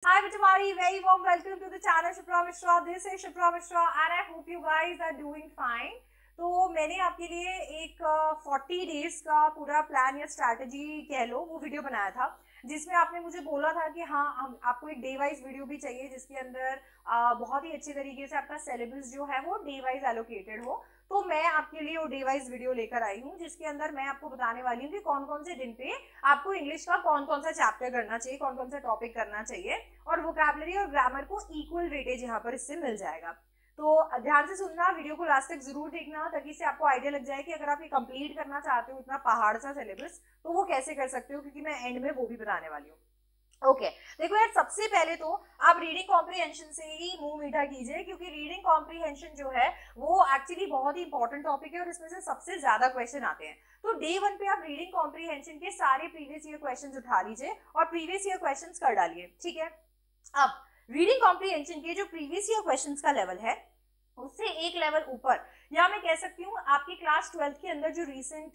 Hi everybody, very warm welcome to the channel Shipra Mishra. This is Shipra Mishra and I hope you guys are doing fine. तो मैंने आपके लिए एक 40 days का पूरा plan या स्ट्रैटेजी कह लो वो वीडियो बनाया था, जिसमें आपने मुझे बोला था कि हाँ आपको एक डे वाइज वीडियो भी चाहिए जिसके अंदर बहुत ही अच्छे तरीके से आपका सिलेबस जो है वो डे वाइज एलोकेटेड हो। तो मैं आपके लिए वो डे वाइज वीडियो लेकर आई हूँ जिसके अंदर मैं आपको बताने वाली हूँ कि कौन कौन से दिन पे आपको इंग्लिश का कौन कौन सा चैप्टर करना चाहिए, कौन कौन सा टॉपिक करना चाहिए और वोकैबुलरी और ग्रामर को इक्वल वेटेज यहाँ पर इससे मिल जाएगा। तो ध्यान से सुनना, वीडियो को लास्ट तक जरूर देखना ताकि इससे आपको आइडिया लग जाए कि अगर आप ये कंप्लीट करना चाहते हो इतना पहाड़ सा सिलेबस तो वो कैसे कर सकते हो, क्योंकि मैं एंड में वो भी बताने वाली हूँ। ओके देखो यार, सबसे पहले तो आप रीडिंग कॉम्प्रिहेंशन से ही मुंह मीठा कीजिए, क्योंकि रीडिंग कॉम्प्रिहेंशन जो है वो एक्चुअली बहुत ही इंपॉर्टेंट टॉपिक है और इसमें से सबसे ज्यादा क्वेश्चन आते हैं। तो डे 1 पे आप रीडिंग कॉम्प्रिहेंशन के सारे प्रीवियस ईयर क्वेश्चंस उठा लीजिए और प्रीवियस ईयर क्वेश्चंस कर डालिए, ठीक है। अब रीडिंग कॉम्प्रिहेंशन के जो प्रीवियस ईयर क्वेश्चंस का लेवल है उससे एक लेवल ऊपर, या मैं कह सकती हूँ आपकी क्लास 12 के अंदर जो रिसेंट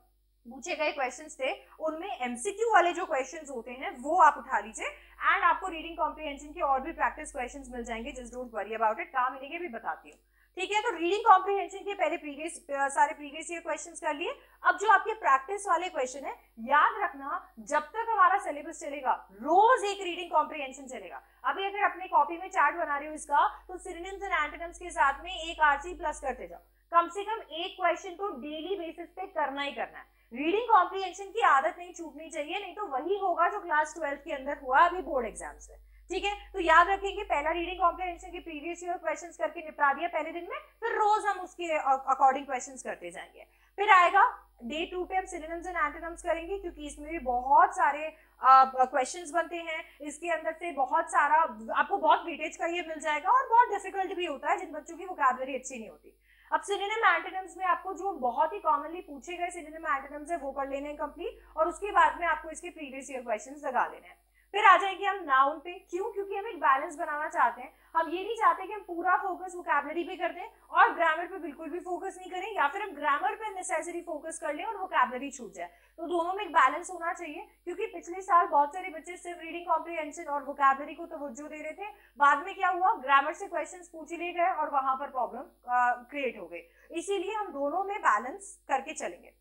पूछे गए क्वेश्चंस थे उनमें एमसीक्यू वाले जो क्वेश्चंस होते हैं वो आप उठा लीजिए एंड आपको रीडिंग कॉम्प्रिहेंशन के और भी प्रैक्टिस क्वेश्चंस मिल जाएंगे। Just don't worry about it, कहाँ मिलेंगे भी बताती हूँ, ठीक है। तो रीडिंग कॉम्प्रिहेंशन के पहले सारे प्रीवियस ईयर क्वेश्चंस कर लिए। अब जो आपके प्रैक्टिस वाले क्वेश्चन है, याद रखना जब तक हमारा सिलेबस चलेगा रोज एक रीडिंग कॉम्प्रिहेंशन चलेगा। अभी अगर अपने कॉपी में चार्ट बना रहे हो इसका, तो सिनोनिम्स एंड एंटोनिम्स के साथ में एक आरसी प्लस करते जाओ। कम से कम एक क्वेश्चन तो डेली बेसिस पे करना ही करना है। रीडिंग कॉम्प्रिहेंशन की आदत नहीं छूटनी चाहिए, नहीं तो वही होगा जो क्लास 12 के अंदर हुआ अभी बोर्ड एग्जाम्स में, ठीक है। तो याद रखेंगे पहला रीडिंग कॉम्प्रिहेंशन के प्रीवियस ईयर क्वेश्चंस करके निपटा दिया पहले दिन में, फिर रोज हम उसके अकॉर्डिंग क्वेश्चंस करते जाएंगे। फिर आएगा डे 2 पे हम सिनोनिम्स एंड एंटोनिम्स करेंगे, क्योंकि इसमें भी बहुत सारे क्वेश्चंस बनते हैं। इसके अंदर से बहुत सारा आपको बहुत वेटेज का ये मिल जाएगा और बहुत डिफिकल्ट भी होता है जिन बच्चों की वोकैबुलरी अच्छी नहीं होती। अब सिनोनिम एंटोनिम्स में आपको जो बहुत ही कॉमनली पूछे गए सिनोनिम एंटोनिम्स है वो कर लेने हैं कंप्लीट, और उसके बाद में आपको इसके प्रीवियस ईयर क्वेश्चंस लगा लेने हैं। फिर आ जाएंगे हम नाउन पे। क्यों? क्योंकि हम एक बैलेंस बनाना चाहते हैं। हम ये नहीं चाहते कि हम पूरा फोकस वोकैबुलरी पे कर दें और ग्रामर पे बिल्कुल भी फोकस नहीं करें, या फिर हम ग्रामर पे नेसेसरी फोकस कर लें और वोकैबुलरी छूट जाए। तो दोनों में एक बैलेंस होना चाहिए, क्योंकि पिछले साल बहुत सारे बच्चे सिर्फ रीडिंग कॉम्प्रिहेंशन और वोकैबुलरी को तवज्जो दे रहे थे, बाद में क्या हुआ, ग्रामर से क्वेश्चंस पूछ लिए गए और वहां पर प्रॉब्लम क्रिएट हो गई। इसीलिए हम दोनों में बैलेंस करके चलेंगे।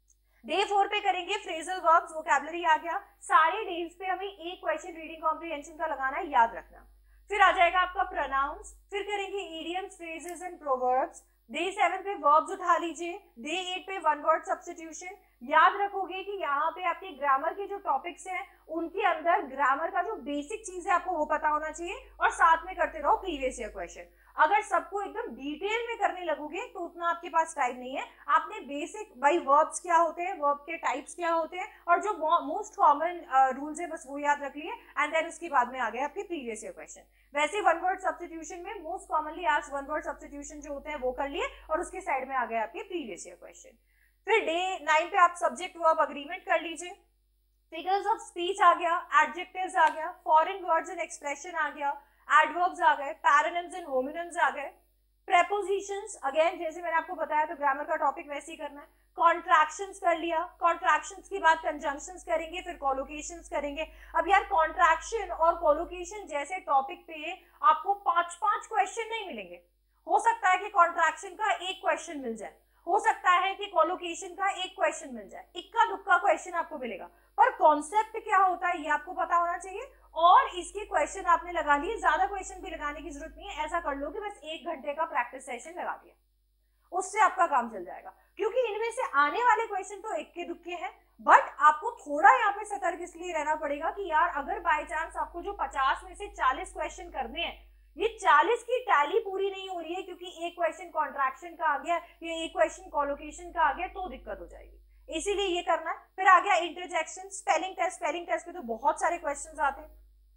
डे 4 पे करेंगे फ्रेजल वर्ब्स, वोकैबुलरी आ गया। सारे डेज पे हमें एक क्वेश्चन रीडिंग कॉम्प्रिहेंशन का लगाना है, याद रखना। फिर आ जाएगा आपका प्रोनाउंस, फिर करेंगे idioms, phrases and proverbs. Day 7 पे वर्ब्स उठा लीजिए। डे 8 पे वन वर्ड सब्स्टिट्यूशन। याद रखोगे कि यहाँ पे आपके ग्रामर के जो टॉपिक्स हैं उनके अंदर ग्रामर का जो बेसिक चीज है आपको वो पता होना चाहिए, और साथ में करते रहो प्रीवियस ईयर क्वेश्चन। अगर सबको एकदम डिटेल में करने लगोगे तो उतना आपके पास टाइम नहीं है। आपने बेसिक भाई वर्ब्स क्या होते हैं, वर्ब के टाइप्स क्या होते हैं और जो मोस्ट कॉमन रूल्स है बस वो याद रख लिए, एंड देन उसके बाद में आ गए आपके प्रीवियस ईयर क्वेश्चन। वैसे वन वर्ड सब्स्टिट्यूशन में मोस्ट कॉमनली आज वन वर्ड सब्स्टिट्यूशन जो होते हैं वो कर लिए और उसके साइड में आ गए आपके प्रीवियस ईयर क्वेश्चन। फिर डे 9 पे आप सब्जेक्ट वर्ब अग्रीमेंट कर लीजिए। फिगर्स ऑफ स्पीच आ गया, एडजेक्टिव्स आ गया, फॉरेन वर्ड्स एंड एक्सप्रेशन आ गया, एडवर्ब्स आ गए, पैरानिम्स एंड होमोनिम्स आ गए, प्रेपोजिशंस अगेन जैसे मैंने आपको बताया तो ग्रामर का टॉपिक वैसे ही करना है। कॉन्ट्रैक्शंस कर लिया, कॉन्ट्रैक्शंस के बाद कंजंक्शंस करेंगे, फिर कोलोकेशंस करेंगे। अब यार कॉन्ट्रैक्शन और कोलोकेशन जैसे टॉपिक पे आपको 5-5 क्वेश्चन नहीं मिलेंगे। हो सकता है कि कॉन्ट्रैक्शन का एक क्वेश्चन मिल जाए, हो सकता है कि कोलोकेशन का एक क्वेश्चन मिल जाए, इक्का दुक्का क्वेश्चन आपको मिलेगा, पर कॉन्सेप्ट क्या होता है ये आपको पता होना चाहिए। और इसके क्वेश्चन आपने लगा लिए, ज्यादा क्वेश्चन भी लगाने की जरूरत नहीं है। ऐसा कर लो कि बस 1 घंटे का प्रैक्टिस सेशन लगा दिया, उससे आपका काम चल जाएगा, क्योंकि इनमें से आने वाले क्वेश्चन तो इक्के दुक्के हैं। बट आपको थोड़ा यहाँ पे सतर्क इसलिए रहना पड़ेगा कि यार अगर बाय चांस आपको जो 50 में से 40 क्वेश्चन करने हैं, ये 40 की टैली पूरी नहीं हो रही है क्योंकि एक क्वेश्चन कॉन्ट्रैक्शन का आ गया या एक क्वेश्चन कोलोकेशन का आ गया, तो दिक्कत हो जाएगी, इसीलिए ये करना है। फिर आ गया interjection, spelling test. Spelling test पे तो बहुत सारे क्वेश्चंस आते हैं।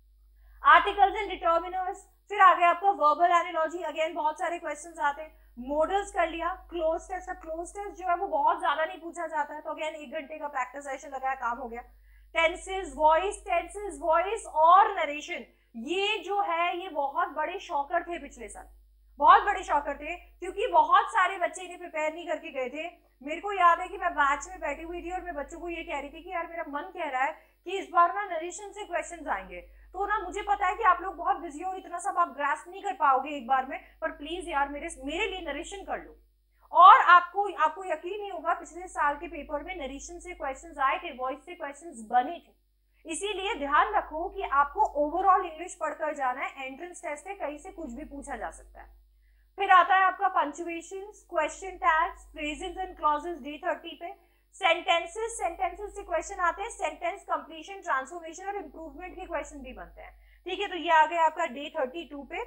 आर्टिकल्स एंड डिटर्मिनर्स, फिर आ गया आपका वर्बल एनालॉजी, अगेन बहुत सारे क्वेश्चंस आते हैं। मॉडल्स कर लिया। क्लोज टेस्ट, क्लोज टेस्ट जो है वो बहुत ज्यादा नहीं पूछा जाता है, तो अगेन 1 घंटे का प्रैक्टिस सेशन लगाया, काम हो गया। टेंसेस, वॉइस और नरेशन, ये जो है ये बहुत बड़े शॉकर थे पिछले साल, बहुत बड़े शॉकर थे, क्योंकि बहुत सारे बच्चे इन्हें प्रिपेयर नहीं करके गए थे। मेरे को याद है कि मैं बैच में बैठी हुई थी और मैं बच्चों को ये कह रही थी कि यार मेरा मन कह रहा है कि इस बार ना नरेशन से क्वेश्चंस आएंगे, तो ना मुझे पता है कि बिजी हो, इतना सब आप ग्रास्प नहीं कर पाओगे एक बार में, पर प्लीज यार मेरे लिए नरेशन कर लो। और आपको यकीन नहीं होगा, पिछले साल के पेपर में नरेशन से क्वेश्चंस आए थे, वॉइस से क्वेश्चंस बने थे। इसीलिए ध्यान रखो कि आपको ओवरऑल इंग्लिश पढ़कर जाना है, एंट्रेंस टेस्ट है, कहीं से कुछ भी पूछा जा सकता है। फिर आता है आपका punctuation, question tags, phrases and clauses day 30 पे। सेंटेंसेस से क्वेश्चन आते हैं, सेंटेंस कंप्लीशन, ट्रांसफॉर्मेशन और इंप्रूवमेंट के क्वेश्चन भी बनते हैं। ठीक है, तो ये आ गया आपका डे 32 पे।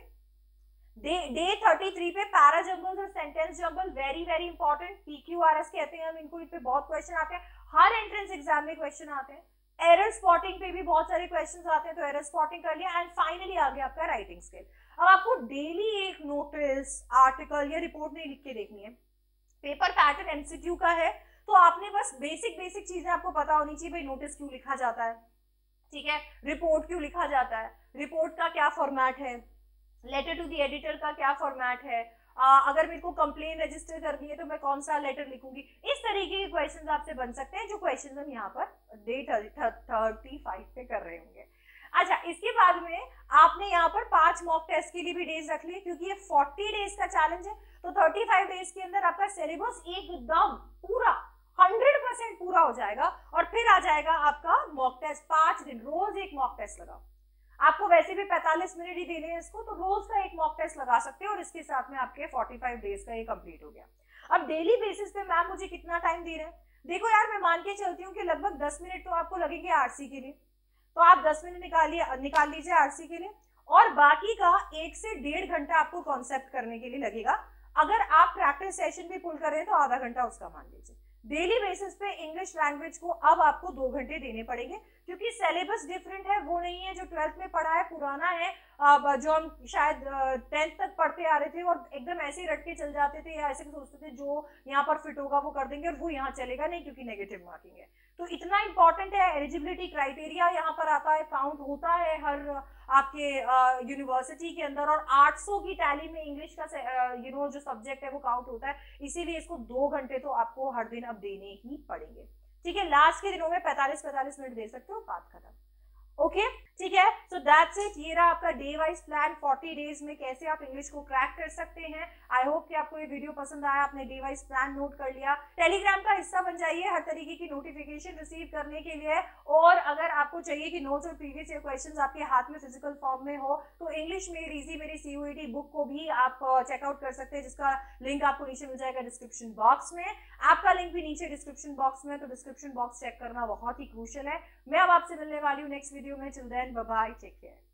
डे 33 पे पैरा जंबल्स और sentence jumble, very very important, PQRS कहते हैं हम इनको, इन पे बहुत क्वेश्चन आते हैं, हर एंट्रेंस एग्जाम में क्वेश्चन आते हैं। एरर स्पॉटिंग पे भी बहुत सारे क्वेश्चंस आते हैं, तो एरर स्पॉटिंग कर लिया। एंड फाइनली आ गया आपका राइटिंग स्किल। अब आपको डेली एक नोटिस, आर्टिकल या रिपोर्ट नहीं लिख के देखनी है, पेपर पैटर्न MCQ का है, तो आपने बस बेसिक चीजें आपको पता होनी चाहिए। भाई नोटिस क्यों लिखा जाता है, ठीक है, रिपोर्ट क्यों लिखा जाता है, रिपोर्ट का क्या फॉर्मेट है, लेटर टू द एडिटर का क्या फॉर्मेट है, अगर मेरे को कंप्लेन रजिस्टर करनी है तो मैं कौन सा लेटर लिखूंगी। इस तरीके के क्वेश्चंस आपसे बन सकते हैं, जो क्वेश्चंस हम यहाँ पर डे 35 पे कर रहे होंगे। अच्छा, इसके बाद में आपने यहाँ पर 5 मॉक टेस्ट के लिए भी डेज रख लिए, क्योंकि ये 40 डेज का चैलेंज है, तो 35 डेज के अंदर आपका सिलेबस एकदम पूरा 100% पूरा हो जाएगा। और फिर आ जाएगा आपका मॉक टेस्ट, 5 दिन रोज एक मॉक टेस्ट लगाओ। आपको वैसे भी 45 मिनट ही देने हैं इसको, तो रोज का एक मॉक टेस्ट लगा सकते हो, और इसके साथ में आपके 45 डेज का ये कंप्लीट हो गया। अब डेली बेसिस पे मैम मुझे कितना टाइम दे रहे हैं, देखो यार मैं मान के चलती हूँ कि लगभग 10 मिनट तो आपको लगेंगे आरसी के लिए, तो आप 10 मिनट निकाल लीजिए आरसी के लिए, और बाकी का 1 से 1.5 घंटा आपको कॉन्सेप्ट करने के लिए लगेगा। अगर आप प्रैक्टिस सेशन भी पुल कर रहे हैं तो आधा घंटा उसका मान लीजिए। डेली बेसिस पे इंग्लिश लैंग्वेज को अब आपको 2 घंटे देने पड़ेंगे, क्योंकि सिलेबस डिफरेंट है, वो नहीं है जो 12th में पढ़ा है, पुराना है, जो हम शायद 10th तक पढ़ते आ रहे थे और एकदम ऐसे ही रट के चल जाते थे, या ऐसे सोचते थे जो यहाँ पर फिट होगा वो कर देंगे, और वो यहाँ चलेगा नहीं क्योंकि नेगेटिव मार्किंग है। तो इतना इंपॉर्टेंट है, एलिजिबिलिटी क्राइटेरिया यहाँ पर आता है, काउंट होता है हर आपके यूनिवर्सिटी के अंदर, और 800 की टैली में इंग्लिश का जो सब्जेक्ट है वो काउंट होता है, इसीलिए इसको 2 घंटे तो आपको हर दिन अब देने ही पड़ेंगे। ठीक है, लास्ट के दिनों में 45 मिनट दे सकते हो, बात खत्म। ओके, ठीक है, सो दैट्स इट। ये रहा आपका डे वाइज प्लान, 40 डेज में कैसे आप इंग्लिश को क्रैक कर सकते हैं। आई होप कि आपको ये वीडियो पसंद आया, आपने डे वाइज प्लान नोट कर लिया। टेलीग्राम का हिस्सा बन जाइए हर तरीके की नोटिफिकेशन रिसीव करने के लिए, और अगर आपको चाहिए कि नोट्स और प्रीवियस ईयर क्वेश्चंस आपके हाथ में फिजिकल फॉर्म में हो, तो इंग्लिश मेड इजी मेरी CUET बुक को भी आप चेकआउट कर सकते हैं, जिसका लिंक आपको नीचे मिल जाएगा डिस्क्रिप्शन बॉक्स में। आपका लिंक भी नीचे डिस्क्रिप्शन बॉक्स में, तो डिस्क्रिप्शन बॉक्स चेक करना बहुत ही क्रूशियल है। मैं अब आपसे मिलने वाली हूँ नेक्स्ट वीडियो में। Till then bye bye, take care.